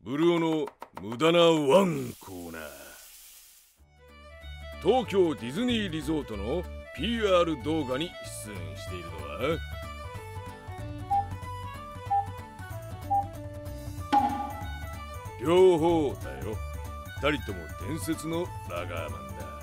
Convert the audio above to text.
ブルオの無駄なワンコーナー。東京ディズニーリゾートの PR 動画に出演しているのは両方だよ。二人とも伝説のラガーマンだ。